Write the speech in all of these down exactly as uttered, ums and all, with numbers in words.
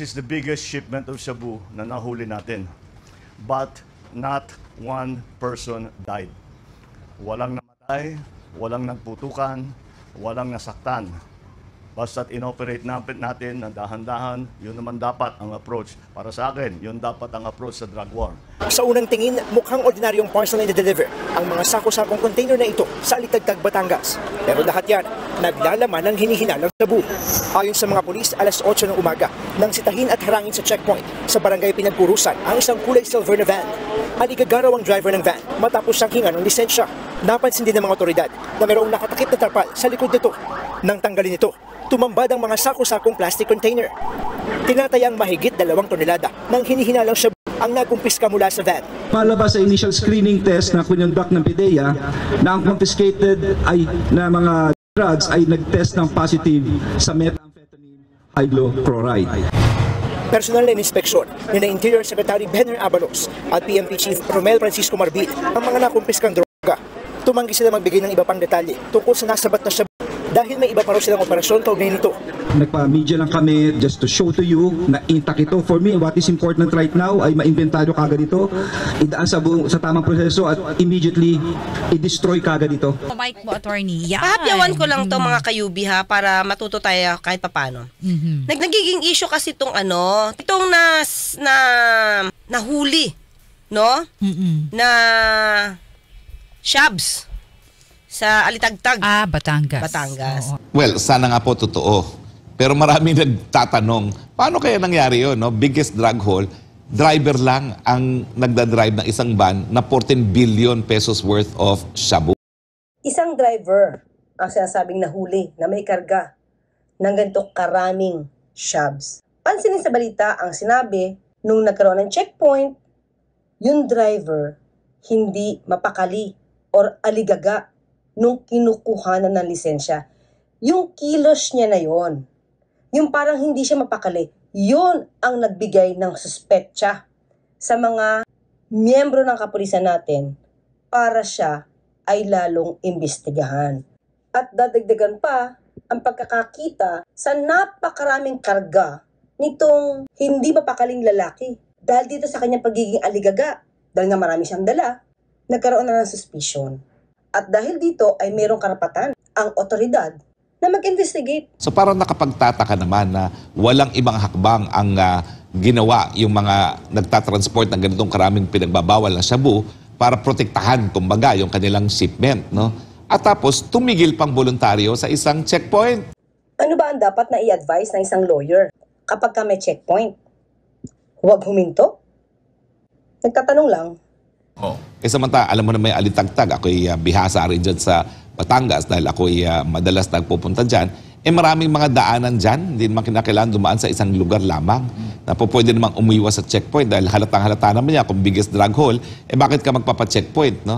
is the biggest shipment of shabu na nahuli natin. But not one person died. Walang namatay, walang nagputukan, walang nasaktan. Basta't inoperate natin ng dahan-dahan, yun naman dapat ang approach. Para sa akin, yun dapat ang approach sa drug war. Sa unang tingin, mukhang ordinaryong parcel na i-deliver ang mga sako-sakong container na ito sa Alitagtag, Batangas. Pero lahat yan, naglalaman ng hinihinalang shabu. Ayon sa mga pulis, alas otso ng umaga, nang sitahin at harangin sa checkpoint sa barangay Pinagpurusan ang isang kulay silver na van. Aligagaraw ang driver ng van matapos sangkingan ng lisensya. Napansin din ng mga otoridad na mayroong nakatakip na tarpal sa likod nito. Nang tanggalin ito, tumambad ang mga sako-sakong plastic container. Tinatayang mahigit dalawang tonelada ng hinihinalang shabu ang nagkumpiska mula sa van. Palabas sa initial screening test na kinonduct ng PIDEA na ang confiscated ay na mga drugs ay nag-test ng positive sa methamphetamine hydrochloride. Personal na inspeksyon ni na Interior Secretary Benner Abalos at P M P Chief Romel Francisco Marbil ang mga nakumpiskang droga. Tumanggi sila magbigay ng iba pang detalye tungkol sa nasabat na shabu dahil may iba pa raw silang operasyon kaugnay nito. Nagpa-media lang kami just to show to you na intact ito. For me, what is important right now ay ma-inventaryo kagad ito, idaan sa, buong, sa tamang proseso at immediately i-destroy kagad ito. Mike mo, attorney. Yan. Pahapyawan ko lang to mga kayubi ha para matuto tayo kahit papano. Mm-hmm. Nag nagiging issue kasi itong ano, itong na, na nahuli, no? Mm-hmm. Na shabs sa Alitagtag. Ah, Batangas. Batangas. Oo. Well, sana nga po totoo. Pero maraming nagtatanong, paano kaya nangyari yun? No? Biggest drug haul, driver lang ang nagdadrive ng isang van na fourteen billion pesos worth of shabu. Isang driver ang sinasabing nahuli na may karga ng ganito karaming shabs. Pansinin sa balita ang sinabi nung nagkaroon ng checkpoint, yung driver hindi mapakali or aligaga nung kinukuhanan ng lisensya. Yung kilos niya na yon, yung parang hindi siya mapakali, yun ang nagbigay ng suspetsa sa mga miyembro ng kapulisan natin para siya ay lalong imbestigahan. At dadagdagan pa ang pagkakakita sa napakaraming karga nitong hindi mapakaling lalaki. Dahil dito sa kanyang pagiging aligaga, dahil nga marami siyang dala, nagkaroon na ng suspicion. At dahil dito ay mayroong karapatan ang otoridad na mag-investigate. So parang nakapagtataka naman na walang ibang hakbang ang uh, ginawa yung mga nagtatransport ng ganitong karaming pinagbabawal na shabu para protektahan, kumbaga, yung kanilang shipment, no? At tapos tumigil pang voluntaryo sa isang checkpoint. Ano ba ang dapat na i-advise ng isang lawyer kapag ka may checkpoint? Huwag huminto? Nagtatanong lang. Oh. Eh samanta, alam mo na may Alitagtag, ako'y uh, bihasa rin dyan sa Batangas dahil ako'y uh, madalas nagpupunta dyan. Eh maraming mga daanan dyan, hindi naman kinakailangan dumaan sa isang lugar lamang. Mm. Na po pwede namang umuiwas sa checkpoint dahil halatang halata naman niya kung biggest drug haul, eh bakit ka magpapa-checkpoint, no?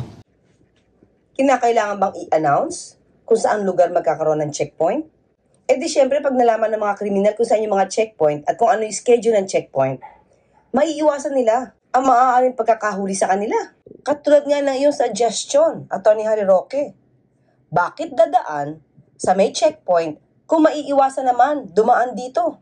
Kinakailangan bang i-announce kung saan lugar magkakaroon ng checkpoint? Eh di syempre pag nalaman ng mga kriminal kung saan yung mga checkpoint at kung ano yung schedule ng checkpoint, maiiwasan nila ang maaaring pagkakahuli sa kanila. Katulad nga ng iyong suggestion, Atty. Harry Roque. Bakit dadaan sa may checkpoint kung maiiwasan naman dumaan dito?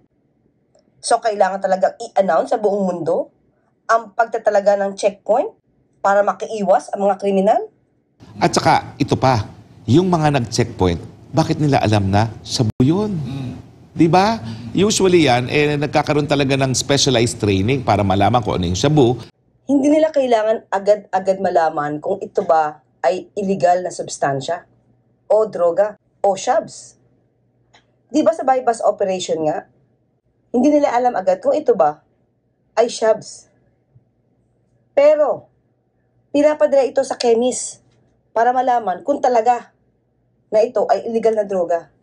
So kailangan talagang i-announce sa buong mundo ang pagtatalaga ng checkpoint para makiiwas ang mga kriminal? At saka ito pa, yung mga nag-checkpoint, bakit nila alam na shabu yun? Di ba? Usually yan, eh, nagkakaroon talaga ng specialized training para malaman kung ano yung shabu. Hindi nila kailangan agad-agad malaman kung ito ba ay illegal na substansya o droga o shabs. Di ba sa bypass operation nga, hindi nila alam agad kung ito ba ay shabs. Pero, pinapadala ito sa chemist para malaman kung talaga na ito ay illegal na droga.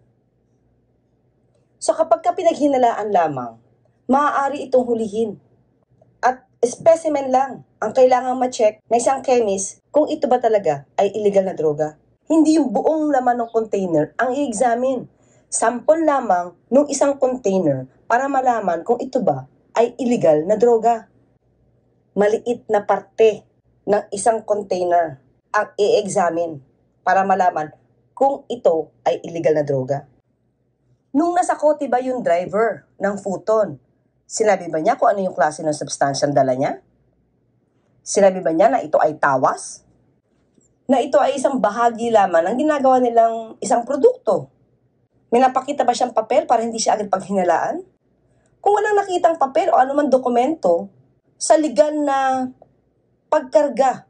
So kapag ka pinaghinalaan lamang, maaari itong hulihin. At specimen lang ang kailangang ma-check ng isang chemist kung ito ba talaga ay illegal na droga. Hindi yung buong laman ng container ang i-examine. Sample lamang ng isang container para malaman kung ito ba ay illegal na droga. Maliit na parte ng isang container ang i-examine para malaman kung ito ay illegal na droga. Nung nasa kote ba yung driver ng futon Sinabi ba niya kung ano yung klase ng substansyang dala niya? Sinabi ba niya na ito ay tawas? Na ito ay isang bahagi lamang ng ginagawa nilang isang produkto? May napakita ba siyang papel para hindi siya agad paghinalaan? Kung walang nakitang papel o anumang dokumento sa legal na pagkarga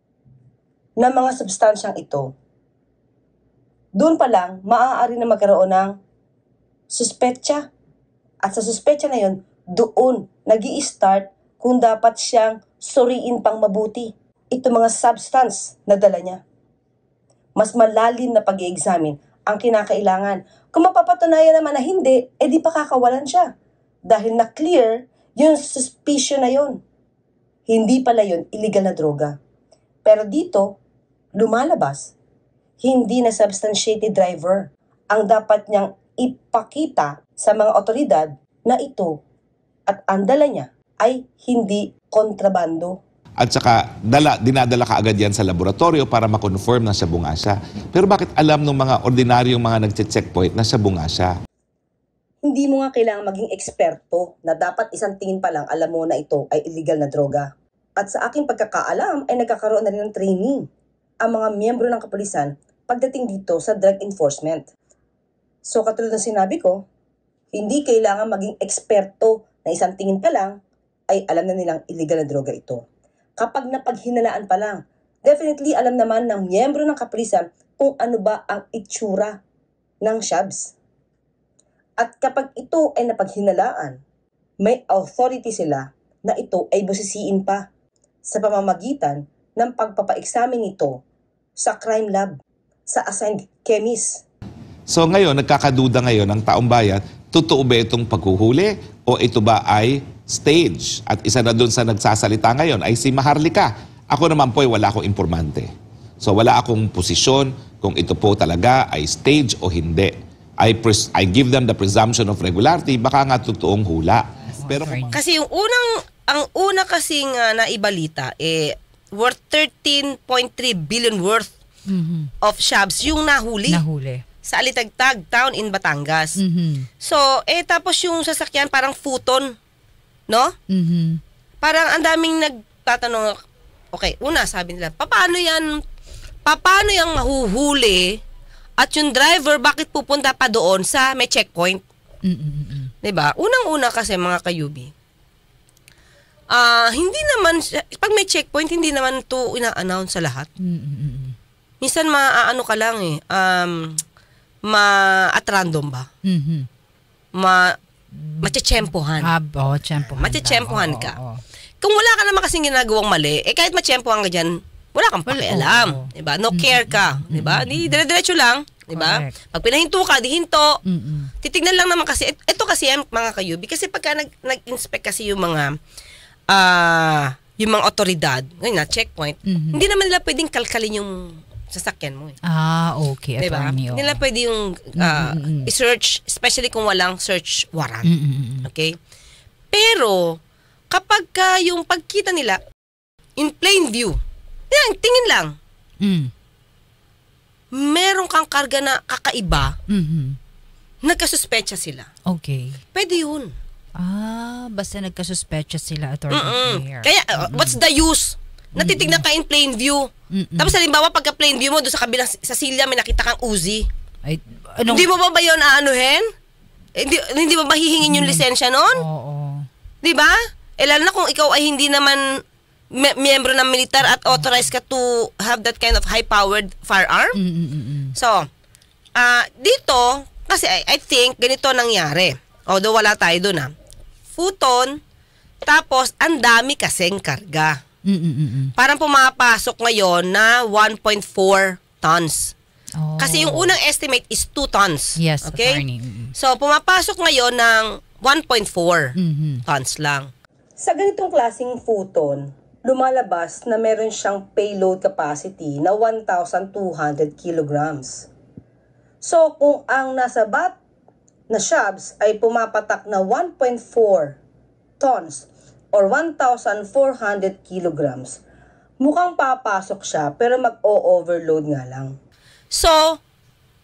ng mga substansyang ito, doon pa lang maaari na magkaroon ng suspetsa. At sa suspetsa na yun, doon nag-i-start kung dapat siyang suriin pang mabuti ito mga substance na dala niya. Mas malalim na pag-i-examine ang kinakailangan. Kung mapapatunayan naman na hindi, edi pa kakawalan siya. Dahil na-clear yung suspicion na yun. Hindi pala yun illegal na droga. Pero dito, lumalabas, hindi na substantiated driver ang dapat niyang ipakita sa mga otoridad na ito at ang dala niya ay hindi kontrabando. At saka dala, dinadala ka agad yan sa laboratorio para makonfirm na siya bunga siya. Pero bakit alam ng mga ordinaryong mga nagche-checkpoint na siya bunga siya? Hindi mo nga kailangan maging eksperto na dapat isang tingin pa lang alam mo na ito ay illegal na droga. At sa aking pagkakaalam ay nagkakaroon na rin ng training ang mga miyembro ng kapulisan pagdating dito sa drug enforcement. So katulad ng sinabi ko, hindi kailangan maging eksperto na isang tingin pa lang ay alam na nilang illegal na droga ito. Kapag napaghinalaan pa lang, definitely alam naman ng miyembro ng kapulisan kung ano ba ang itsura ng shabs. At kapag ito ay napaghinalaan, may authority sila na ito ay busisiin pa sa pamamagitan ng pagpapa-examine ito sa crime lab, sa assigned chemist. So ngayon, nagkakaduda ngayon ng taong bayan, totoo ba itong paghuhuli o ito ba ay stage? At isa na dun sa nagsasalita ngayon ay si Maharlika. Ako naman po ay wala akong informante. So wala akong posisyon kung ito po talaga ay stage o hindi. I, pres- I give them the presumption of regularity, baka nga totoong hula. Pero kung- Kasi yung unang, ang una kasing uh, naibalita, eh, worth thirteen point three billion worth Mhm. of shabs yung nahuli. Nahuli. Sa Alitagtag Town in Batangas. Mhm. So, eh tapos yung sasakyan parang futon, no? Mhm. Parang ang daming nagtatanong, okay, una sabi nila, paano yan, paano yung mahuhuli at yung driver bakit pupunta pa doon sa may checkpoint? Mhm. 'Di ba? Unang-una kasi mga kayubi. Ah, hindi naman pag may checkpoint hindi naman 'to ina-announce sa lahat. Mhm. Minsan maaano ka lang eh, um ma at random ba? Mhm. Ma matsetsempohan. Ah, oh, tsempohan. Matsetsempohan Oo, ka. oo, oo. Kung wala ka naman kasing ginagawang mali, eh kahit matsempohan ka dyan, wala kang Well, pakialam. oo. Diba? No care ka. Diba? Di dire-diretso lang. Diba? Correct. Pag pinahinto ka, di hinto. Mhm. Titignan lang naman kasi, ito kasi yan, mga kayubi, kasi pagka nag, nag-inspect kasi yung mga, ah, yung mga otoridad, ngayon na, checkpoint, Mhm. hindi naman nila pwedeng kalkalin yung sasakyan mo eh. Ah, okay. Diba? Attorney, Hindi oo. nila pwede yung ah, Mm, mm, mm. i-search, especially kung walang search warrant. Mm, mm, mm. Okay? Pero, kapag ka yung pagkita nila, in plain view, yan, tingin lang, Mm. meron kang karga na kakaiba, Mhm. nagkasuspecha sila. Okay. Pwede yun. Ah, basta nagkasuspecha sila, Attorney Mm-mm. Claire. Kaya, uh, what's the use? Natitignan ka in plain view. Mm-mm. Tapos halimbawa, pagka plain view mo, doon sa kabilang, sa silya, may nakita kang Uzi. Ay, anong... Hindi mo ba ba yun aanuhin? Eh, Hindi, hindi ba mahihingin yung lisensya nun? Oo. Di ba? Eh, lalo na kung ikaw ay hindi naman me- miyembro ng militar at authorized ka to have that kind of high-powered firearm. Mm, mm, mm, mm. So, ah dito, kasi I, I think ganito nangyari. Although wala tayo doon ah. Futon, tapos ang dami kasing karga. Mm, mm, mm, mm. Parang pumapasok ngayon na one point four tons. Oh. Kasi yung unang estimate is two tons. Yes, okay? Attorney. Mm, So, pumapasok ngayon ng one point four mhm. tons lang. Sa ganitong klaseng futon, lumalabas na meron siyang payload capacity na one thousand two hundred kilograms. So, kung ang nasa bat na shabs ay pumapatak na one point four tons or one thousand four hundred kilograms, mukhang papasok siya pero mag-o-overload nga lang. So,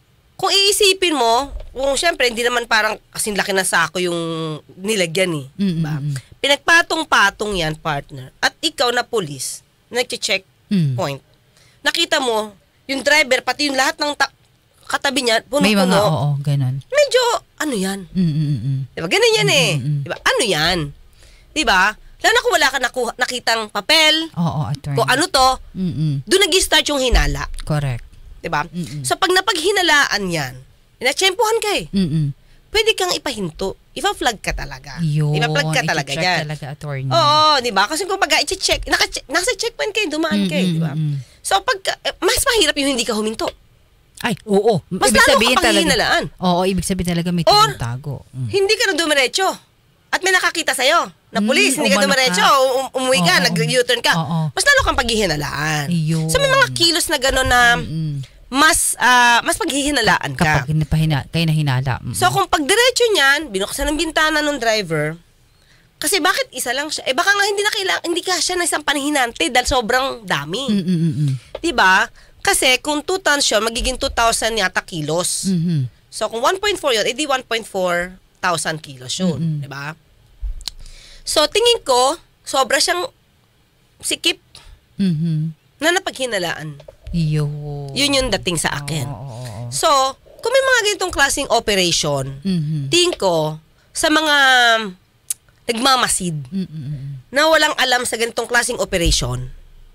kung iisipin mo, kung syempre, hindi naman parang kasing laki na sako yung nilagyan eh. Mm, Diba? mm, mm. Pinagpatong-patong yan, partner. At ikaw na police, nag-check Mm. point. Nakita mo, yung driver, pati yung lahat ng ta- katabi niya, May mga, puno-puno. oo, ganun. Medyo, ano yan? Mm, mm, mm, mm. Diba? Ganun yan eh. Mm, mm, mm. Diba? Ano yan? Diba? Lalo na kung wala ka nakuha, nakitang papel, Oo, attorney. kung ano to, Mm, mm. doon nag-start yung hinala. Correct. Diba? Mm-mm. So, pag napaghinalaan yan, inatsyempohan ka eh. Mm, mm. Pwede kang ipahinto. Ipa-flag ka talaga. Yun. Ipa-flag ka talaga i-check yan. talaga, attorney. Oo, di ba? Kasi kung pag i-check, naka nasa checkpoint kayo, dumaan kayo, di ba? Mm, mm, mm. So, pag, eh, mas mahirap yung hindi ka huminto. Ay, oo. Mas ibig lalo ka sabihin pang talaga. hihinalaan. Oo, ibig sabihin talaga may Or, tago. Mm. Hindi ka na dumiretso. At may nakakita sa'yo na Mm, pulis, hindi ka umano dumiretso, ka. um, umuwi ka, Oo. nag-U-turn ka. Oo. Mas lalo kang paghihinalaan. Ayun. So, may mga kilos na gano'n na Mm. mas ah, mas paghihinalaan ka. Kapag napahina, kayo na hinala. Mm. So, kung pag diretso niyan, binuksan ng bintana ng driver, kasi bakit isa lang siya? Eh, baka nga hindi na kailangan, hindi ka siya na isang panahinante dahil sobrang dami. Mm, mm, mm, mm. Diba? Kasi kung two tons yun, magiging two thousand yata kilos. Mhm. So, kung one point four yun, edi one point four thousand kilos yun. Mm-mm. Diba? So, tingin ko, sobra siyang sikip Mhm. na napaghinalaan. Yun. Yun yung dating sa akin. Oo, oo, oo. So, kung may mga ganitong klaseng operation, Mhm. tingin ko, sa mga nagmamasid, Mm, mm, mm. na walang alam sa ganitong klaseng operation,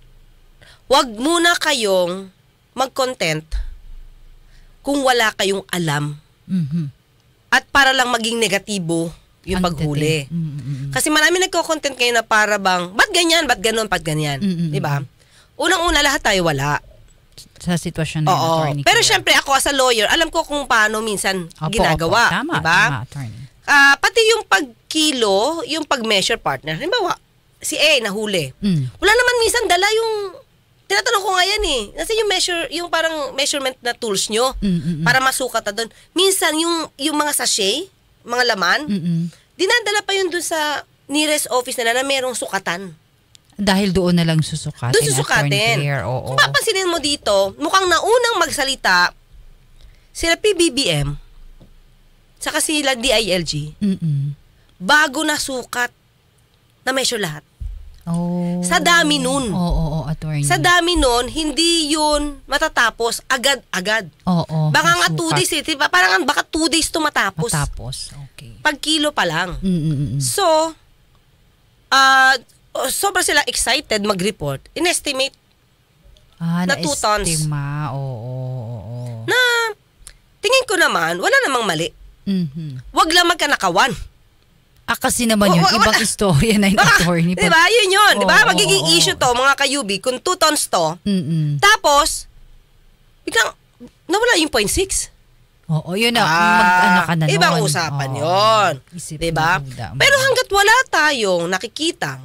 wag muna kayong mag-content kung wala kayong alam. Mhm. At para lang maging negatibo yung Ang paghuli. dating. Mm, mm, mm. Kasi marami nagko-content kayo na para bang, ba't ganyan, ba't ganon, ba't ganyan? Mm, mm, Di ba? Unang-una, lahat tayo wala. Sa sitwasyon na yun, Oo. attorney. Pero Kuya. syempre, ako as a lawyer, alam ko kung paano minsan Opo, ginagawa. opo. Tama, di ba? tama, attorney. Ah, pati yung pagkilo, yung pag-measure partner. Halimbawa, si A nahuli. Mm. Wala naman minsan dala yung, tinatanong ko nga yan eh, nasa yung measure, yung parang measurement na tools nyo Mm, mm, mm. para masukat na doon. Minsan yung, yung mga sachet, mga laman, Mm, mm. dinadala pa yun doon sa nearest office nila na merong sukatan. Dahil doon na lang susukatin. Doon susukatin. Attorney Claire, oo. Kung papansinin mo dito, mukhang naunang magsalita sila P B B M saka sila D I L G Mm-mm. bago na sukat na measure lahat. Oh. Sa dami nun. Oo, oo, oo, attorney. Sa dami nun, hindi yun matatapos agad-agad. Oo, Baka nga two masukat. days eh. Diba? Parang baka two days to matapos. Matapos, okay. Pag kilo pa lang. Mm-mm. So, ah sobra sila excited mag-report. In-estimate Ah, na two tons. na-estima. Oo, oo, oo. na tingin ko naman, wala namang mali. Mhm. Wag lang magkanakawan. Ah, kasi naman yun, Wa- wa- ibang wala. istorya na yung Baka, attorney. di ba? Yun yun. Di ba? Oo, Magiging oo, issue to, mga kayubi, kung two tons to, Mm-mm. tapos, biglang, nawala yung point six. Oo, yun na. Ah, mag-ano ka na nun. ibang usapan Oo. yun. Isip Di ba? na duda. Pero hanggat wala tayong nakikitang,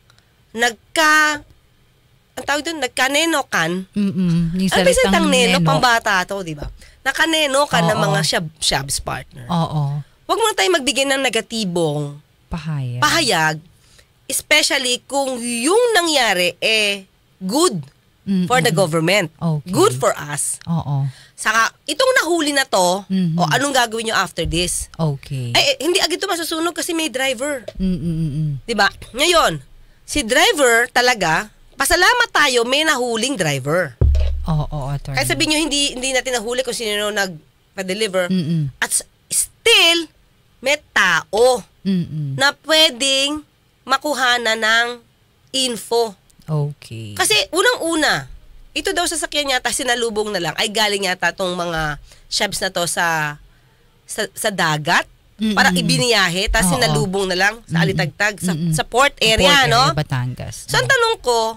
nagka, ang tawag doon, nagkanenokan, Mm-mm. Yung ano ba yung salitang neno, neno. pambata to, di ba? Nakanenokan ng Oo. mga shab, shabs partner. Oo. Huwag muna tayo magbigay ng negatibong Pahaya. pahayag, especially kung yung nangyari eh good Mm-mm. for the government. Okay. Good for us. Oo. Saka, itong nahuli na to, Mhm. o anong gagawin nyo after this? Okay. Eh, eh, hindi agad ito masusunog kasi may driver. Mm-mm. 'Di ba? Ngayon, si driver talaga, pasalamat tayo may nahuling driver. Oo, oo, attorney. Kahit sabihin nyo, hindi, hindi natin nahuli kung sino nagpa-deliver. Mm-mm. At s- still, may tao Mm-mm. na pwedeng makuhana ng info. Okay. Kasi unang-una, ito daw sa sakyan yata, sinalubong na lang, ay galing yata tong mga shabs na to sa sa, sa dagat. Mm-mm. Para ibiniyahe, tapos Oo. sinalubong na lang sa Mm-mm. Alitagtag, sa, Mm-mm. sa port area, Port no? Batangas. So, ang tanong ko,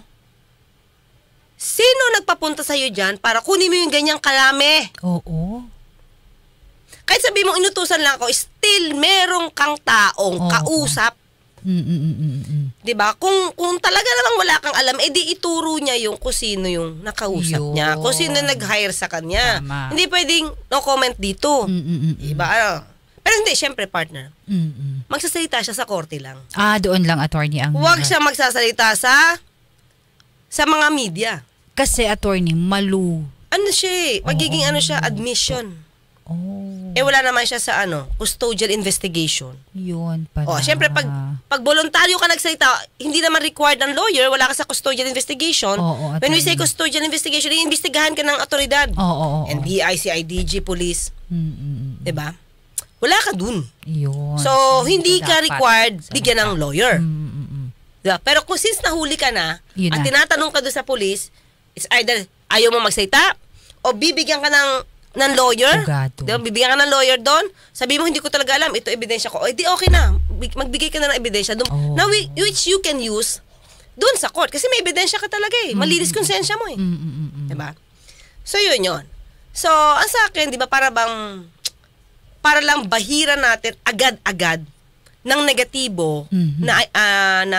sino nagpapunta sa'yo dyan para kunin mo yung ganyang kalame? Oo. Kahit sabi mo, inutusan lang ako, still merong kang taong Oo. kausap. Mm-mm. Diba? Kung, kung talaga namang wala kang alam, edi ituro niya yung kung sino yung nakausap Yun. niya. Kung sino nag-hire sa kanya. Tama. Hindi pwedeng no comment dito. Mm-mm. Diba? Ano? Pero hindi, syempre partner. Mm-mm. Magsasalita siya sa korte lang. Ah, doon lang, attorney, ang... Huwag siya magsasalita sa sa mga media. Kasi, attorney, malu. Ano siya eh, magiging Oo. ano siya, admission. Oh. Eh wala naman siya sa ano, custodial investigation. Yun pala. Oh, syempre pag pag voluntaryo ka nagsalita, hindi naman required ng lawyer, wala ka sa custodial investigation. Oo, When we say attorney. custodial investigation, iimbestigahan ka ng otoridad. Oo, oo, oo. N B I, C I D G, police, Mm, mm, mm. 'di ba? Wala ka dun. Yun. So, hindi ka dapat required salita. bigyan ng lawyer. Mm, mm, mm. Diba? Pero kung since nahuli ka na, Yun at na. tinatanong ka doon sa police, it's either ayaw mo magsalita o bibigyan ka ng ng lawyer. Abogado. Diba? Bibigyan ka ng lawyer doon. Sabi mo, hindi ko talaga alam. Ito ebidensya ko. O, di okay na. Big- Magbigay ka na ng ebidensya. Dun, Oh. Now, we- which you can use doon sa court. Kasi may ebidensya ka talaga eh. Malinis konsensya mo eh. Mm, mm, mm, mm. Diba? So, yun yun. So, ang sa akin, di ba, para bang, para lang bahira natin agad-agad ng negatibo Mhm. na, ah, na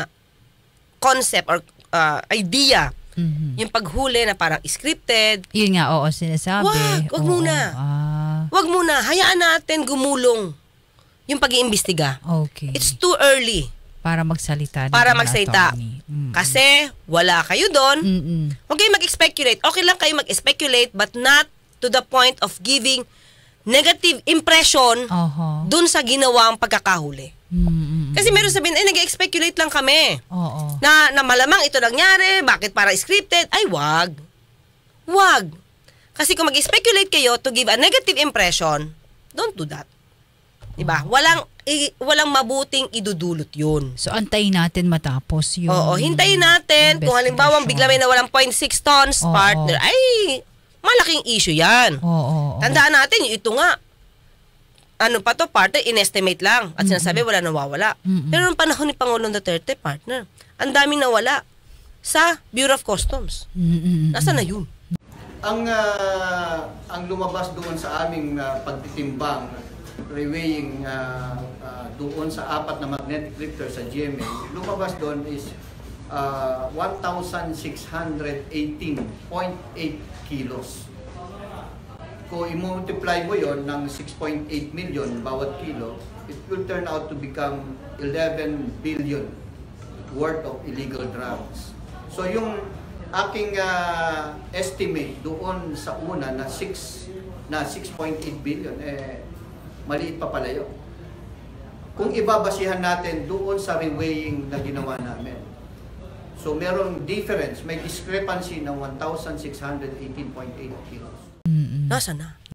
concept or ah, idea. Mhm. Yung paghuli na parang scripted. Yun nga, oo, sinasabi. Wag, wag Oo, muna. Ah, Wag muna, hayaan natin gumulong yung pag-iimbestiga. okay. It's too early para magsalita. na para ng magsalita. attorney. Mm, Kasi wala kayo doon. mm, mm. Huwag kayong mag-speculate. Okay lang kayo mag-speculate but not to the point of giving negative impression Oho. dun sa ginawang pagkakahuli. Mm, mm, mm. Kasi meron sabihin, ay nag-speculate lang kami. Oo. Na, na malamang ito nangyari, bakit para scripted? Ay, wag. Wag. Kasi kung mag-speculate kayo to give a negative impression, don't do that. Diba? Walang, i, walang mabuting idudulot yun. So, antayin natin matapos yung Oo, hintayin natin. Kung halimbawa bigla may nawalang zero point six tons Oo. partner, ay malaking issue yan. Oo, oo, oo. Tandaan natin, yung ito nga, ano pa to, partner, inestimate lang. At sinasabi, wala nawawala. Mm-mm. Pero noong panahon ni Pangulong Duterte, partner, ang daming nawala sa Bureau of Customs. Mm, mm, mm. Nasaan na yun? Ang ah, ang lumabas doon sa aming ah, pagtitimbang, reweighing ah, ah, doon sa apat na magnetic lifter sa G M A, lumabas doon is ah, one thousand six hundred eighteen point eight kilos. Kung i-multiply mo yon ng six point eight million bawat kilo, it will turn out to become eleven billion worth of illegal drugs. So yung aking ah, estimate doon sa una na six na six point eight billion, eh maliit pa pala yun. Kung ibabasihan natin doon sa reweighing na ginawa namin, so merong difference, may discrepancy ng one thousand six hundred eighteen point eight kilos. Nasaan na?